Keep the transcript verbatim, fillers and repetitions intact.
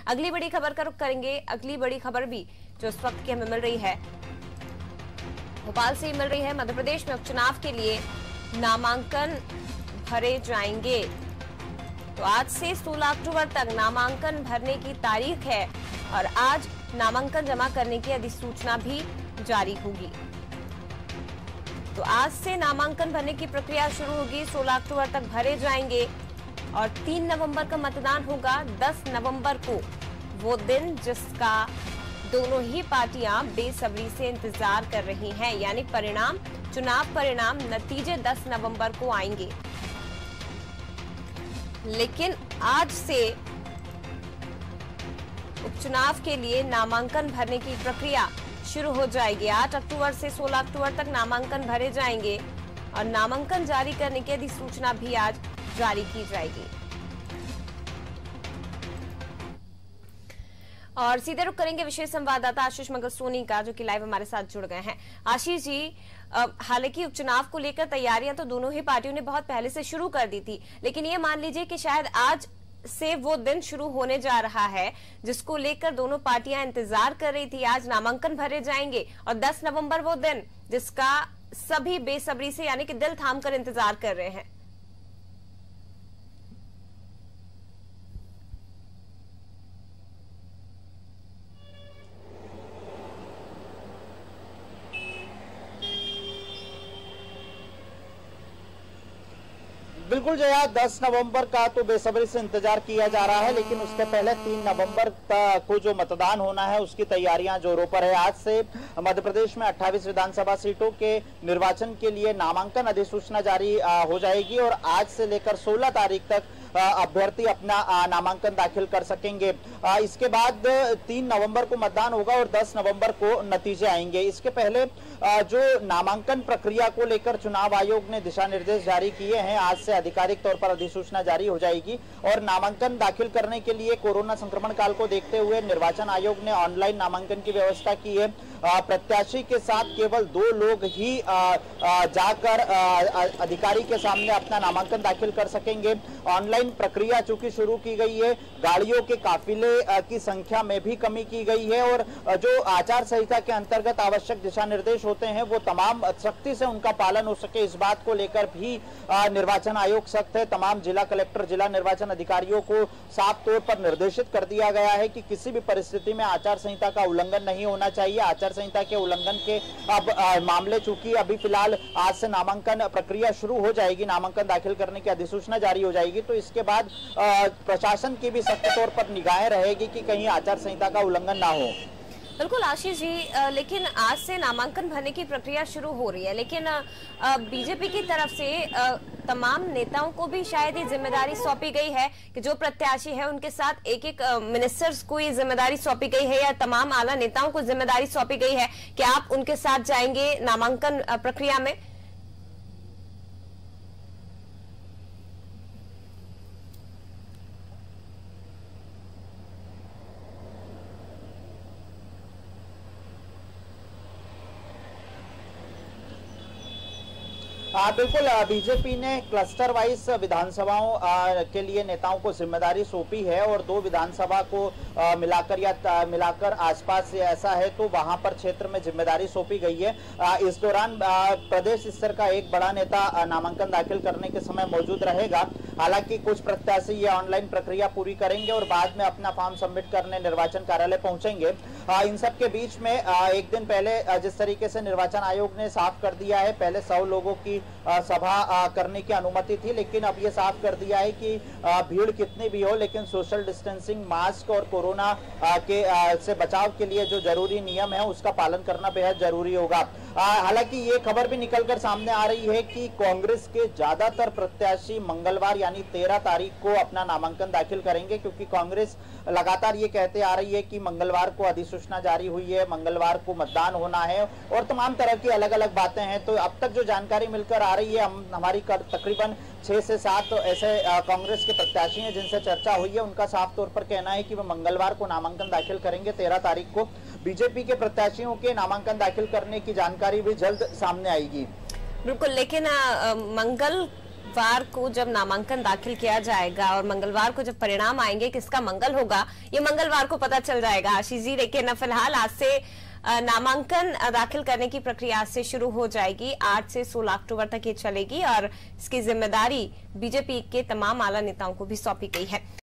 अगली बड़ी खबर का रुख करेंगे। अगली बड़ी खबर भी जो इस वक्त की हमें मिल रही है, भोपाल से मिल रही है। मध्य प्रदेश में उपचुनाव के लिए नामांकन भरे जाएंगे। तो आज से सोलह अक्टूबर तक नामांकन भरने की तारीख है और आज नामांकन जमा करने की अधिसूचना भी जारी होगी। तो आज से नामांकन भरने की प्रक्रिया शुरू होगी। सोलह अक्टूबर तक भरे जाएंगे और तीन नवंबर का मतदान होगा। दस नवंबर को वो दिन जिसका दोनों ही पार्टियां बेसब्री से इंतजार कर रही हैं, यानी परिणाम, चुनाव परिणाम, नतीजे दस नवंबर को आएंगे। लेकिन आज से उपचुनाव के लिए नामांकन भरने की प्रक्रिया शुरू हो जाएगी। आठ अक्टूबर से सोलह अक्टूबर तक नामांकन भरे जाएंगे और नामांकन जारी करने की अधिसूचना भी आज जारी की जाएगी। और सीधे रुख करेंगे विशेष संवाददाता आशीष मंगल सोनी का, जो कि लाइव हमारे साथ जुड़ गए हैं। आशीष जी, हालांकि उपचुनाव को लेकर तैयारियां तो दोनों ही पार्टियों ने बहुत पहले से शुरू कर दी थी, लेकिन ये मान लीजिए कि शायद आज से वो दिन शुरू होने जा रहा है जिसको लेकर दोनों पार्टियां इंतजार कर रही थी। आज नामांकन भरे जाएंगे और दस नवंबर वो दिन जिसका सभी बेसब्री से, यानी कि दिल थाम कर इंतजार कर रहे हैं। बिल्कुल जया, दस नवंबर का तो बेसब्री से इंतजार किया जा रहा है, लेकिन उसके पहले तीन नवंबर को जो मतदान होना है उसकी तैयारियां जोरों पर है। आज से मध्य प्रदेश में अट्ठाईस विधानसभा सीटों के निर्वाचन के लिए नामांकन अधिसूचना जारी हो जाएगी और आज से लेकर सोलह तारीख तक अभ्यर्थी अपना नामांकन दाखिल कर सकेंगे। इसके बाद तीन नवंबर को मतदान होगा और दस नवंबर को नतीजे आएंगे। इसके पहले जो नामांकन प्रक्रिया को लेकर चुनाव आयोग ने दिशा निर्देश जारी किए हैं, आज से आधिकारिक तौर पर अधिसूचना जारी हो जाएगी और नामांकन दाखिल करने के लिए कोरोना संक्रमण काल को देखते हुए निर्वाचन आयोग ने ऑनलाइन नामांकन की व्यवस्था की है। प्रत्याशी के साथ केवल दो लोग ही जाकर अधिकारी के सामने अपना नामांकन दाखिल कर सकेंगे। ऑनलाइन प्रक्रिया चूंकि शुरू की गई है, गाड़ियों के काफिले की संख्या में भी कमी की गई है और जो आचार संहिता के अंतर्गत आवश्यक दिशा निर्देश होते हैं वो तमाम सख्ती से उनका पालन हो सके, इस बात को लेकर भी निर्वाचन आयोग सख्त है। तमाम जिला कलेक्टर, जिला निर्वाचन अधिकारियों को साफ तौर पर निर्देशित कर दिया गया है कि किसी भी परिस्थिति में आचार संहिता का उल्लंघन नहीं होना चाहिए। आचार संहिता के उल्लंघन के अब आ, मामले चूंकि अभी फिलहाल आज से नामांकन प्रक्रिया शुरू हो जाएगी, नामांकन दाखिल करने की अधिसूचना जारी हो जाएगी, तो इसके बाद आ, प्रशासन की भी सख्त तौर पर निगाहें रहेगी कि कहीं आचार संहिता का उल्लंघन ना हो। बिल्कुल आशीष जी, लेकिन आज से नामांकन भरने की प्रक्रिया शुरू हो रही है, लेकिन बीजेपी की तरफ से तमाम नेताओं को भी शायद ये जिम्मेदारी सौंपी गई है कि जो प्रत्याशी है उनके साथ एक एक मिनिस्टर्स को ये जिम्मेदारी सौंपी गई है या तमाम आला नेताओं को जिम्मेदारी सौंपी गई है कि आप उनके साथ जाएंगे नामांकन प्रक्रिया में। हाँ बिल्कुल, बीजेपी ने क्लस्टर वाइज विधानसभाओं के लिए नेताओं को जिम्मेदारी सौंपी है और दो विधानसभा को मिलाकर या मिलाकर आसपास ऐसा है तो वहां पर क्षेत्र में जिम्मेदारी सौंपी गई है। इस दौरान प्रदेश स्तर का एक बड़ा नेता नामांकन दाखिल करने के समय मौजूद रहेगा। हालांकि कुछ प्रत्याशी ये ऑनलाइन प्रक्रिया पूरी करेंगे और बाद में अपना फॉर्म सबमिट करने निर्वाचन कार्यालय पहुंचेंगे। इन सब के बीच में एक दिन पहले जिस तरीके से निर्वाचन आयोग ने साफ कर दिया है, पहले सौ लोगों की सभा करने की अनुमति थी, लेकिन अब ये साफ कर दिया है कि भीड़ कितनी भी हो लेकिन सोशल डिस्टेंसिंग, मास्क और कोरोना के से बचाव के लिए जो जरूरी नियम है उसका पालन करना बेहद जरूरी होगा। हालांकि ये खबर भी निकलकर सामने आ रही है कि कांग्रेस के ज्यादातर प्रत्याशी मंगलवार यानी तेरह तारीख को अपना नामांकन दाखिल करेंगे, क्योंकि कांग्रेस लगातार ये कहते आ रही है कि मंगलवार को अधिसूचना जारी हुई है, मंगलवार को मतदान होना है और तमाम तरह की अलग अलग बातें हैं। तो अब तक जो जानकारी मिलकर आ रही है, हम हमारी तकरीबन छह से सात ऐसे कांग्रेस के प्रत्याशी हैं जिनसे चर्चा हुई है, उनका साफ तौर पर कहना है कि वो मंगलवार को नामांकन दाखिल करेंगे। तेरह तारीख को बीजेपी के प्रत्याशियों के नामांकन दाखिल करने की जानकारी भी जल्द सामने आएगी। बिल्कुल, लेकिन आ, मंगल बुधवार को जब नामांकन दाखिल किया जाएगा और मंगलवार को जब परिणाम आएंगे किसका मंगल होगा, ये मंगलवार को पता चल जाएगा आशीष जी। लेकिन फिलहाल आज से नामांकन दाखिल करने की प्रक्रिया से शुरू हो जाएगी। आठ से सोलह अक्टूबर तक ये चलेगी और इसकी जिम्मेदारी बीजेपी के तमाम आला नेताओं को भी सौंपी गई है।